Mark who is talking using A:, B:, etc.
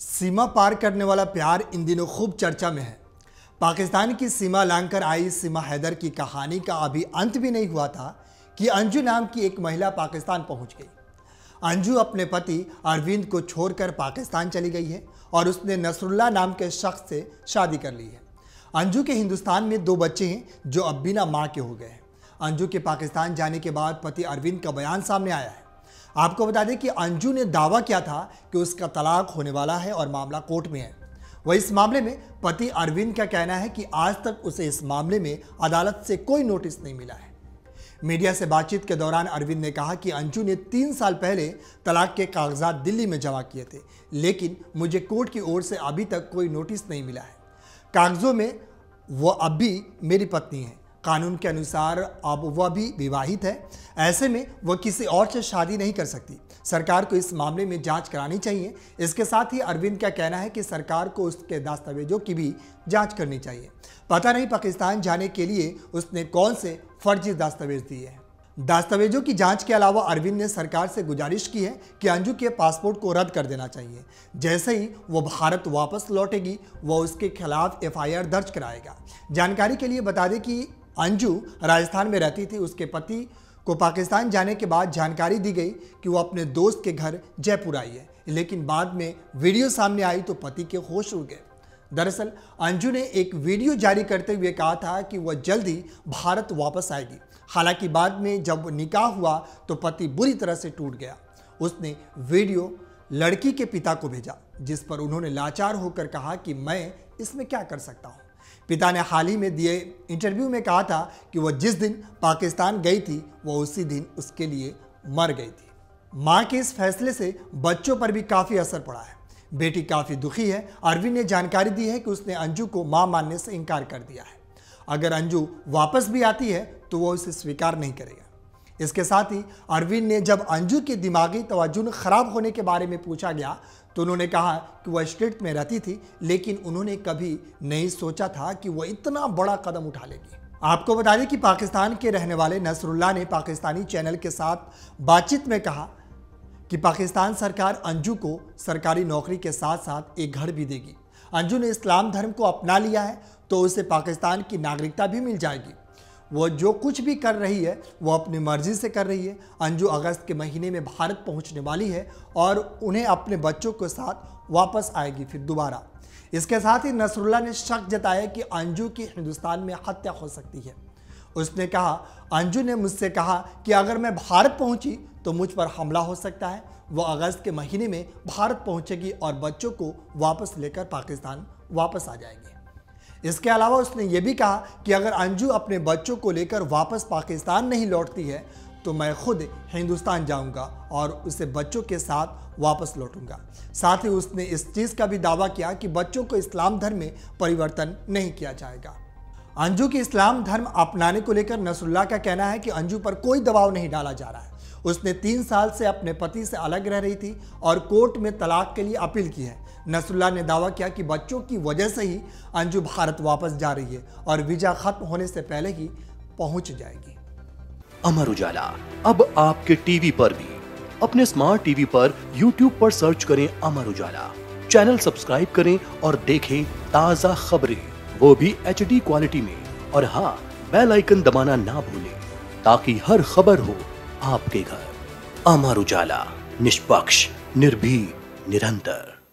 A: सीमा पार करने वाला प्यार इन दिनों खूब चर्चा में है। पाकिस्तान की सीमा लांघकर आई सीमा हैदर की कहानी का अभी अंत भी नहीं हुआ था कि अंजू नाम की एक महिला पाकिस्तान पहुंच गई। अंजू अपने पति अरविंद को छोड़कर पाकिस्तान चली गई है और उसने नसरुल्लाह नाम के शख्स से शादी कर ली है। अंजू के हिंदुस्तान में 2 बच्चे हैं जो अब बिना मां के हो गए हैं। अंजू के पाकिस्तान जाने के बाद पति अरविंद का बयान सामने आया है। आपको बता दें कि अंजू ने दावा किया था कि उसका तलाक होने वाला है और मामला कोर्ट में है। वह इस मामले में पति अरविंद का कहना है कि आज तक उसे इस मामले में अदालत से कोई नोटिस नहीं मिला है। मीडिया से बातचीत के दौरान अरविंद ने कहा कि अंजू ने 3 साल पहले तलाक के कागजात दिल्ली में जमा किए थे, लेकिन मुझे कोर्ट की ओर से अभी तक कोई नोटिस नहीं मिला है। कागजों में वह अब भी मेरी पत्नी है। कानून के अनुसार अब वह भी विवाहित है। ऐसे में वह किसी और से शादी नहीं कर सकती। सरकार को इस मामले में जांच करानी चाहिए। इसके साथ ही अरविंद का कहना है कि सरकार को उसके दस्तावेजों की भी जांच करनी चाहिए। पता नहीं पाकिस्तान जाने के लिए उसने कौन से फर्जी दस्तावेज दिए हैं। दस्तावेजों की जांच के अलावा अरविंद ने सरकार से गुजारिश की है कि अंजू के पासपोर्ट को रद्द कर देना चाहिए। जैसे ही वो भारत वापस लौटेगी वह उसके खिलाफ FIR दर्ज कराएगा। जानकारी के लिए बता दें कि अंजू राजस्थान में रहती थी। उसके पति को पाकिस्तान जाने के बाद जानकारी दी गई कि वो अपने दोस्त के घर जयपुर आई है, लेकिन बाद में वीडियो सामने आई तो पति के होश उड़ गए। दरअसल अंजू ने एक वीडियो जारी करते हुए कहा था कि वह जल्द ही भारत वापस आएगी। हालांकि बाद में जब निकाह हुआ तो पति बुरी तरह से टूट गया। उसने वीडियो लड़की के पिता को भेजा, जिस पर उन्होंने लाचार होकर कहा कि मैं इसमें क्या कर सकता हूँ। पिता ने हाल ही में दिए इंटरव्यू में कहा था कि वह जिस दिन पाकिस्तान गई थी वह उसी दिन उसके लिए मर गई थी। मां के इस फैसले से बच्चों पर भी काफ़ी असर पड़ा है। बेटी काफ़ी दुखी है। अरविंद ने जानकारी दी है कि उसने अंजू को मां मानने से इनकार कर दिया है। अगर अंजू वापस भी आती है तो वह उसे स्वीकार नहीं करेगा। इसके साथ ही अरविंद ने जब अंजू के दिमागी तवज्जुह खराब होने के बारे में पूछा गया तो उन्होंने कहा कि वह स्ट्रीट में रहती थी, लेकिन उन्होंने कभी नहीं सोचा था कि वह इतना बड़ा कदम उठा लेगी। आपको बता दें कि पाकिस्तान के रहने वाले नसरुल्लाह ने पाकिस्तानी चैनल के साथ बातचीत में कहा कि पाकिस्तान सरकार अंजू को सरकारी नौकरी के साथ साथ एक घर भी देगी। अंजू ने इस्लाम धर्म को अपना लिया है तो उसे पाकिस्तान की नागरिकता भी मिल जाएगी। वो जो कुछ भी कर रही है वो अपनी मर्जी से कर रही है। अंजू अगस्त के महीने में भारत पहुंचने वाली है और उन्हें अपने बच्चों के साथ वापस आएगी फिर दोबारा। इसके साथ ही नसरुल्लाह ने शक जताया कि अंजू की हिंदुस्तान में हत्या हो सकती है। उसने कहा, अंजू ने मुझसे कहा कि अगर मैं भारत पहुंची तो मुझ पर हमला हो सकता है। वो अगस्त के महीने में भारत पहुंचेगी और बच्चों को वापस लेकर पाकिस्तान वापस आ जाएगी। इसके अलावा उसने ये भी कहा कि अगर अंजू अपने बच्चों को लेकर वापस पाकिस्तान नहीं लौटती है तो मैं खुद हिंदुस्तान जाऊंगा और उसे बच्चों के साथ वापस लौटूंगा। साथ ही उसने इस चीज़ का भी दावा किया कि बच्चों को इस्लाम धर्म में परिवर्तन नहीं किया जाएगा। अंजू के इस्लाम धर्म अपनाने को लेकर नसरुल्लाह का कहना है कि अंजू पर कोई दबाव नहीं डाला जा रहा है। उसने 3 साल से अपने पति से अलग रह रही थी और कोर्ट में तलाक के लिए अपील की है। नसरुल्लाह ने दावा किया कि बच्चों की वजह से ही अंजू भारत वापस जा रही है और वीजा खत्म होने से पहले ही पहुंच जाएगी।
B: अमर उजाला अब आपके टीवी पर भी। अपने स्मार्ट टीवी पर YouTube पर सर्च करें अमर उजाला, चैनल सब्सक्राइब करें और देखें ताजा खबरें, वो भी HD क्वालिटी में। और हाँ, बेल आइकन दबाना ना भूलें ताकि हर खबर हो आपके घर। अमर उजाला, निष्पक्ष, निर्भीक, निरंतर।